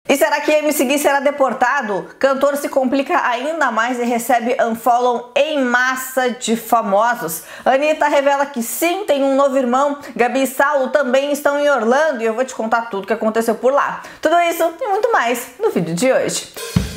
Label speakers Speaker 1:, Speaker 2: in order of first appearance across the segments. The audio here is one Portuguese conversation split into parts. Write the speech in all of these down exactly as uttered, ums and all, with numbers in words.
Speaker 1: E será que M C Gui será deportado? Cantor se complica ainda mais e recebe unfollow em massa de famosos. Anitta revela que sim, tem um novo irmão. Gabi e Saulo também estão em Orlando e eu vou te contar tudo o que aconteceu por lá. Tudo isso e muito mais no vídeo de hoje.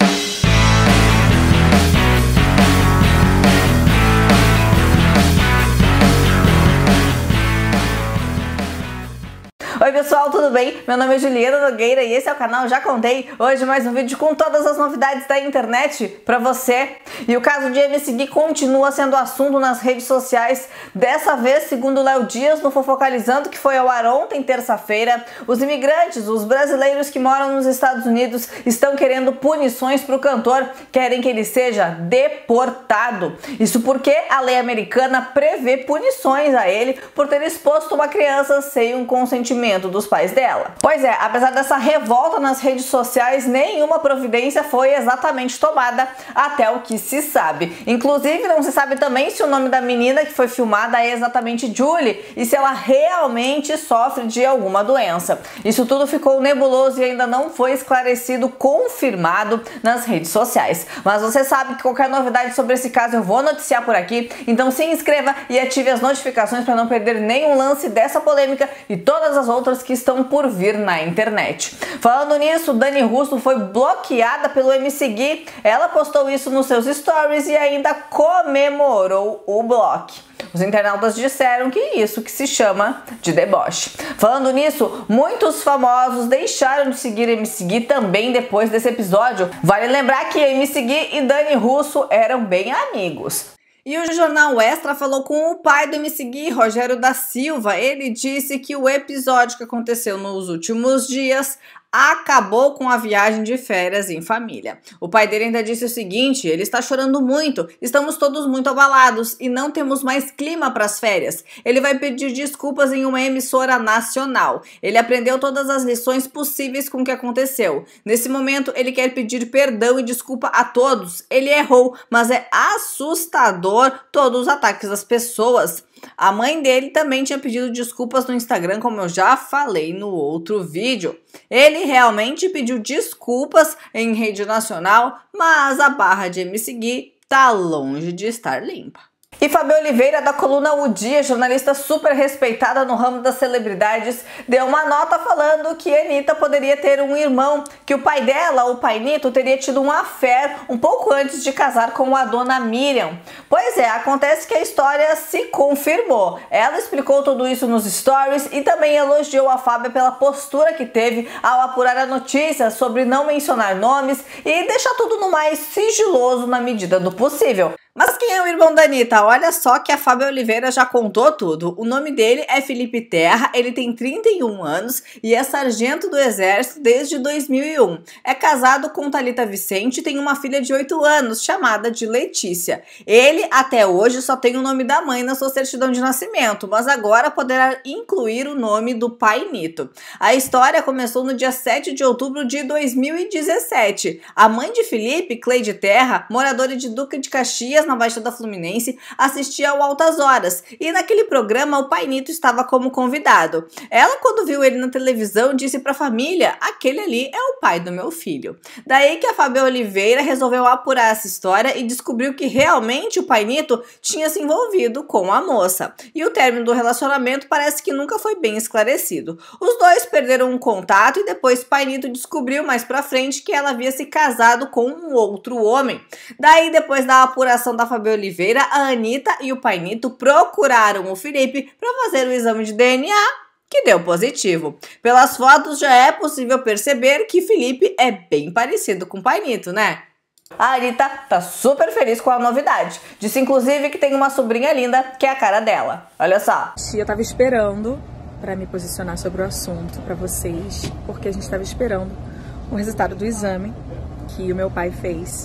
Speaker 1: Oi pessoal, tudo bem? Meu nome é Juliana Nogueira e esse é o canal Já Contei. Hoje mais um vídeo com todas as novidades da internet pra você. E o caso de M C Gui continua sendo assunto nas redes sociais. Dessa vez, segundo Léo Dias, no Fofocalizando, que foi ao ar ontem, terça-feira, os imigrantes, os brasileiros que moram nos Estados Unidos, estão querendo punições pro cantor, querem que ele seja deportado. Isso porque a lei americana prevê punições a ele por ter exposto uma criança sem um consentimento dos pais dela. Pois é, apesar dessa revolta nas redes sociais, nenhuma providência foi exatamente tomada até o que se sabe. Inclusive, não se sabe também se o nome da menina que foi filmada é exatamente Julie e se ela realmente sofre de alguma doença. Isso tudo ficou nebuloso e ainda não foi esclarecido, confirmado nas redes sociais. Mas você sabe que qualquer novidade sobre esse caso eu vou noticiar por aqui, então se inscreva e ative as notificações para não perder nenhum lance dessa polêmica e todas as outras que estão por vir na internet. Falando nisso, Dani Russo foi bloqueada pelo M C Gui. Ela postou isso nos seus stories e ainda comemorou o bloco. Os internautas disseram que isso que se chama de deboche. Falando nisso, muitos famosos deixaram de seguir M C Gui também depois desse episódio. Vale lembrar que M C Gui e Dani Russo eram bem amigos. E o Jornal Extra falou com o pai do M C Gui, Rogério da Silva. Ele disse que o episódio que aconteceu nos últimos dias acabou com a viagem de férias em família. O pai dele ainda disse o seguinte: ele está chorando muito, estamos todos muito abalados e não temos mais clima para as férias. Ele vai pedir desculpas em uma emissora nacional. Ele aprendeu todas as lições possíveis com o que aconteceu. Nesse momento, ele quer pedir perdão e desculpa a todos. Ele errou, mas é assustador todos os ataques das pessoas. A mãe dele também tinha pedido desculpas no Instagram, como eu já falei no outro vídeo. Ele realmente pediu desculpas em rede nacional, mas a barra de M C Gui tá longe de estar limpa. E Fábio Oliveira, da coluna O Dia, jornalista super respeitada no ramo das celebridades, deu uma nota falando que Anitta poderia ter um irmão, que o pai dela, o pai Nito, teria tido um affair um pouco antes de casar com a dona Miriam. Pois é, acontece que a história se confirmou. Ela explicou tudo isso nos stories e também elogiou a Fábia pela postura que teve ao apurar a notícia sobre não mencionar nomes e deixar tudo no mais sigiloso na medida do possível. Mas quem é o irmão da Anitta? Olha só que a Fábia Oliveira já contou tudo. O nome dele é Felipe Terra, ele tem trinta e um anos e é sargento do Exército desde dois mil e um. É casado com Thalita Vicente e tem uma filha de oito anos, chamada de Letícia. Ele, até hoje, só tem o nome da mãe na sua certidão de nascimento, mas agora poderá incluir o nome do pai Nito. A história começou no dia sete de outubro de dois mil e dezessete. A mãe de Felipe, Cleide Terra, moradora de Duque de Caxias, na Baixada Fluminense, assistia ao Altas Horas e naquele programa o pai Nito estava como convidado. Ela, quando viu ele na televisão, disse para a família: aquele ali é o pai do meu filho. Daí que a Fábia Oliveira resolveu apurar essa história e descobriu que realmente o pai Nito tinha se envolvido com a moça. E o término do relacionamento parece que nunca foi bem esclarecido. Os dois perderam um contato e depois o pai Nito descobriu mais pra frente que ela havia se casado com um outro homem. Daí, depois da apuração da Fábia Oliveira, a Anitta e o pai Nito procuraram o Felipe para fazer o exame de D N A, que deu positivo. Pelas fotos já é possível perceber que Felipe é bem parecido com o pai Nito, né? A Anitta tá super feliz com a novidade. Disse inclusive que tem uma sobrinha linda que é a cara dela. Olha só.
Speaker 2: Eu tava esperando para me posicionar sobre o assunto para vocês, porque a gente tava esperando o resultado do exame que o meu pai fez.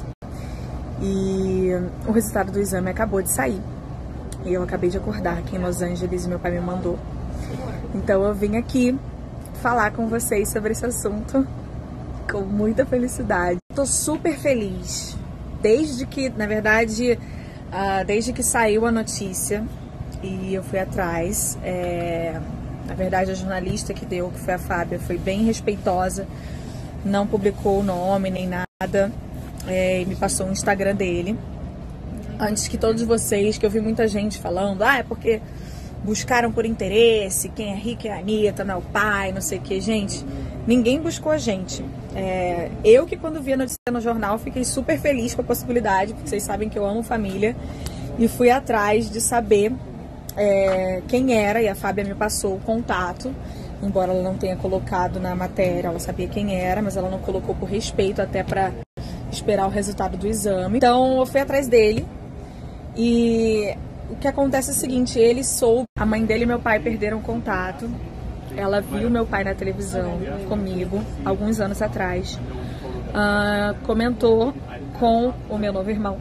Speaker 2: E o resultado do exame acabou de sair. E eu acabei de acordar aqui em Los Angeles e meu pai me mandou. Então eu vim aqui falar com vocês sobre esse assunto com muita felicidade. Tô super feliz. Desde que, na verdade, uh, desde que saiu a notícia e eu fui atrás. É, na verdade, a jornalista que deu, que foi a Fábia, foi bem respeitosa. não publicou o nome nem nada, é, e me passou o Instagram dele. Antes que todos vocês, que eu vi muita gente falando, ah, é porque buscaram por interesse, quem é rico é a Anitta, não é o pai, não sei o que. Gente, ninguém buscou a gente. É, eu que quando vi a notícia no jornal fiquei super feliz com a possibilidade, porque vocês sabem que eu amo família, e fui atrás de saber é, quem era, e a Fábia me passou o contato, embora ela não tenha colocado na matéria, ela sabia quem era, mas ela não colocou por respeito, até para esperar o resultado do exame. Então eu fui atrás dele, e o que acontece é o seguinte, ele soube, a mãe dele e meu pai perderam contato, ela viu meu pai na televisão comigo, alguns anos atrás, uh, comentou com o meu novo irmão,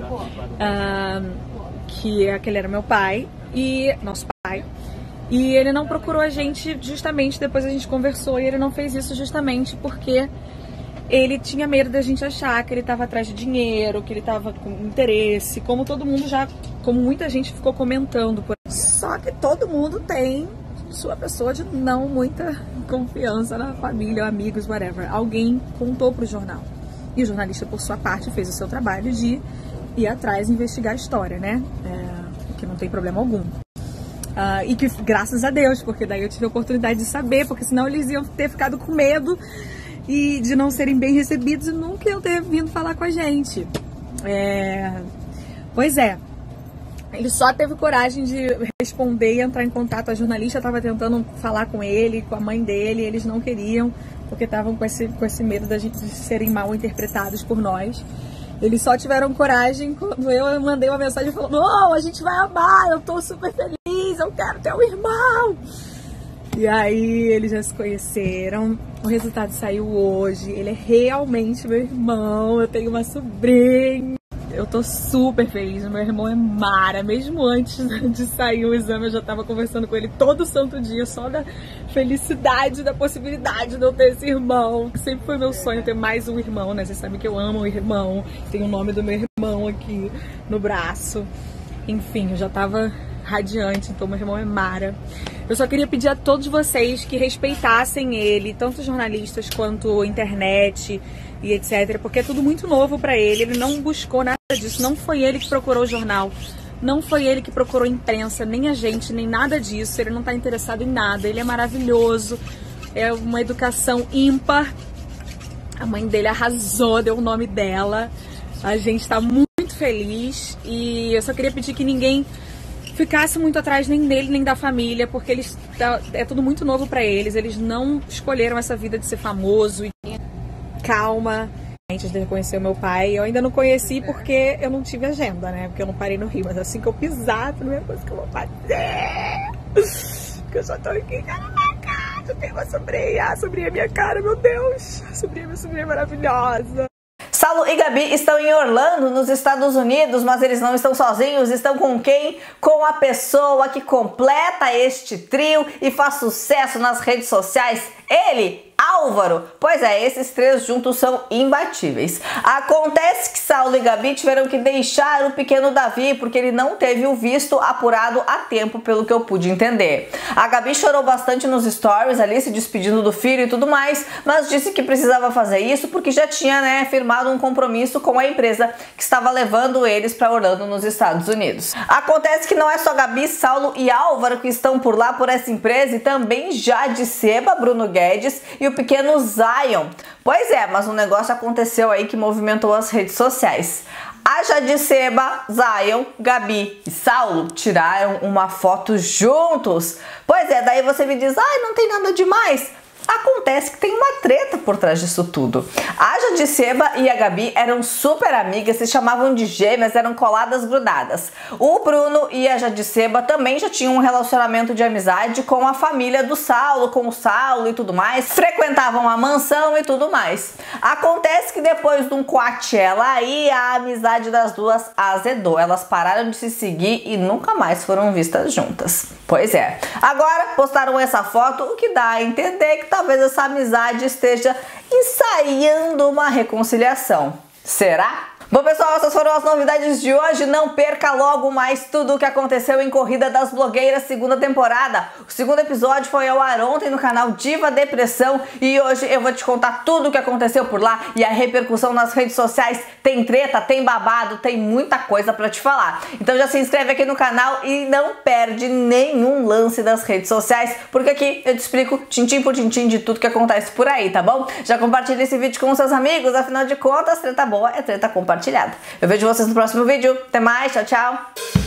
Speaker 2: uh, que aquele era meu pai, e nosso pai, e ele não procurou a gente justamente, depois a gente conversou, e ele não fez isso justamente porque ele tinha medo da gente achar que ele estava atrás de dinheiro, que ele estava com interesse, como todo mundo já, como muita gente ficou comentando. Por... Só que todo mundo tem sua pessoa de não muita confiança na família, amigos, whatever. Alguém contou pro jornal. E o jornalista, por sua parte, fez o seu trabalho de ir atrás e investigar a história, né? É, que não tem problema algum. Uh, e que, graças a Deus, porque daí eu tive a oportunidade de saber, porque senão eles iam ter ficado com medo e de não serem bem recebidos e nunca iam ter vindo falar com a gente. É... Pois é, ele só teve coragem de responder e entrar em contato. A jornalista estava tentando falar com ele, com a mãe dele, eles não queriam, porque estavam com esse, com esse medo da gente de serem mal interpretados por nós. Eles só tiveram coragem quando eu mandei uma mensagem falando: não, a gente vai amar, eu tô super feliz, eu quero ter um irmão. E aí eles já se conheceram, o resultado saiu hoje, ele é realmente meu irmão, eu tenho uma sobrinha. Eu tô super feliz, meu irmão é mara, mesmo antes de sair o exame eu já tava conversando com ele todo santo dia, só da felicidade, da possibilidade de eu ter esse irmão, que sempre foi meu sonho ter mais um irmão, né? Vocês sabem que eu amo o irmão, tem o nome do meu irmão aqui no braço, enfim, eu já tava radiante, então meu irmão é mara. Eu só queria pedir a todos vocês que respeitassem ele, tanto jornalistas quanto internet e etcétera, porque é tudo muito novo pra ele, ele não buscou nada disso, não foi ele que procurou o jornal, não foi ele que procurou a imprensa, nem a gente, nem nada disso, ele não tá interessado em nada, ele é maravilhoso, é uma educação ímpar, a mãe dele arrasou, deu o nome dela, a gente tá muito feliz e eu só queria pedir que ninguém ficasse muito atrás nem dele nem da família, porque eles é tudo muito novo pra eles, eles não escolheram essa vida de ser famoso. E calma, antes de reconhecer o meu pai, eu ainda não conheci porque eu não tive agenda, né? Porque eu não parei no Rio, mas assim que eu pisar, a primeira coisa que eu vou fazer, porque eu só tô aqui, cara, na minha casa, eu tenho uma sobrinha, a sobrinha é minha cara, meu Deus, a sobrinha, minha sobrinha é maravilhosa.
Speaker 1: Saulo e Gabi estão em Orlando, nos Estados Unidos, mas eles não estão sozinhos, estão com quem? Com a pessoa que completa este trio e faz sucesso nas redes sociais, ele, Álvaro. Pois é, esses três juntos são imbatíveis. Acontece que Saulo e Gabi tiveram que deixar o pequeno Davi porque ele não teve o visto apurado a tempo, pelo que eu pude entender. A Gabi chorou bastante nos stories ali, se despedindo do filho e tudo mais, mas disse que precisava fazer isso porque já tinha, né, firmado um compromisso com a empresa que estava levando eles para Orlando, nos Estados Unidos. Acontece que não é só Gabi, Saulo e Álvaro que estão por lá, por essa empresa, e também Jadiceba, Bruno Guedes e o pequeno Zion. Pois é, mas um negócio aconteceu aí que movimentou as redes sociais. A Jadiceba, Zion, Gabi e Saulo tiraram uma foto juntos. Pois é, daí você me diz, ai, não tem nada demais. Acontece que tem uma treta por trás disso tudo. A Jadiceba e a Gabi eram super amigas, se chamavam de gêmeas, eram coladas, grudadas. O Bruno e a Jadiceba também já tinham um relacionamento de amizade com a família do Saulo, com o Saulo e tudo mais. Frequentavam a mansão e tudo mais. Acontece que depois de um Coachella aí, a amizade das duas azedou. Elas pararam de se seguir e nunca mais foram vistas juntas. Pois é. Agora postaram essa foto, o que dá a entender que talvez essa amizade esteja ensaiando uma reconciliação. Será? Bom, pessoal, essas foram as novidades de hoje. Não perca logo mais tudo o que aconteceu em Corrida das Blogueiras segunda temporada. O segundo episódio foi ao ar ontem no canal Diva Depressão e hoje eu vou te contar tudo o que aconteceu por lá e a repercussão nas redes sociais. Tem treta, tem babado, tem muita coisa pra te falar. Então já se inscreve aqui no canal e não perde nenhum lance das redes sociais, porque aqui eu te explico tintim por tintim de tudo que acontece por aí, tá bom? Já compartilha esse vídeo com seus amigos, afinal de contas, treta boa é treta compartilhada. Eu vejo vocês no próximo vídeo. Até mais, tchau, tchau!